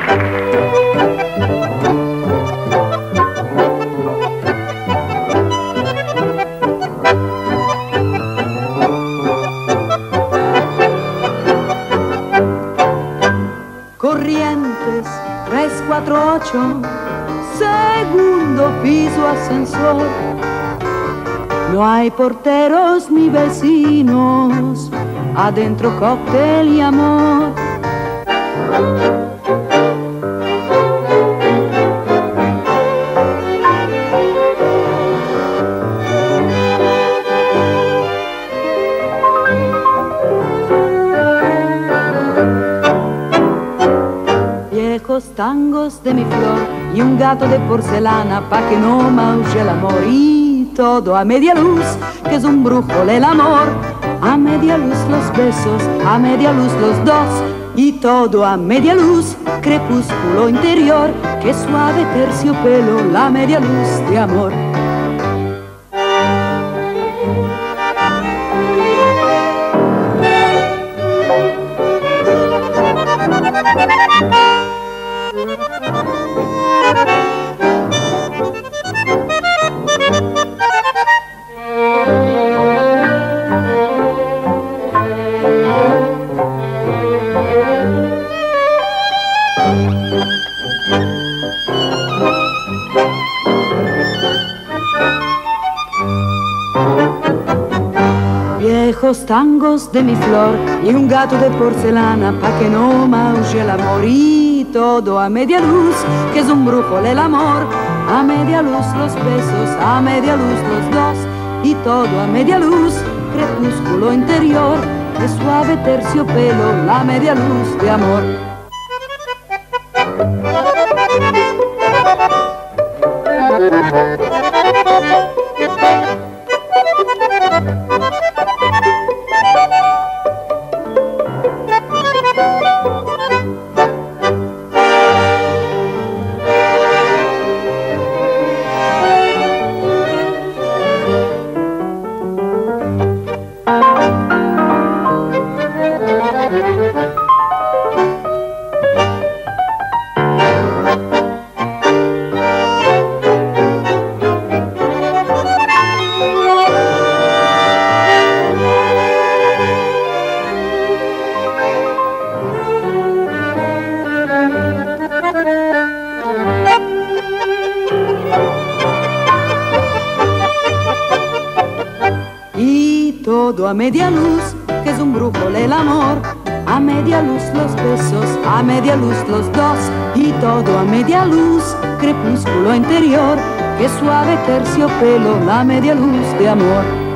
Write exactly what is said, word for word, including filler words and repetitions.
Corrientes tres cuatro ocho, segundo piso ascensor. No hay porteros ni vecinos, adentro cóctel y amor. Viejos tangos de mi flor y un gato de porcelana pa' que no maulle el amor. Y todo a media luz, que es un brujo el amor. A media luz los besos, a media luz los dos. Y todo a media luz, crepúsculo interior, que suave terciopelo, la media luz de amor. Viejos tangos de mi flor y un gato de porcelana pa' que no maulle el amor. Y todo a media luz, que es un brujo el amor. A media luz los besos, a media luz los dos. Y todo a media luz, crepúsculo interior, de suave terciopelo, la media luz de amor. Y todo a media luz, que es un brujo el amor. A media luz los besos, a media luz los dos. Y todo a media luz, crepúsculo interior, que suave terciopelo, la media luz de amor.